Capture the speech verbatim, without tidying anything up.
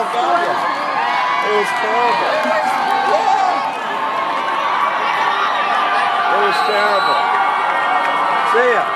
almost got you. It was terrible. Yeah. It was terrible. See ya.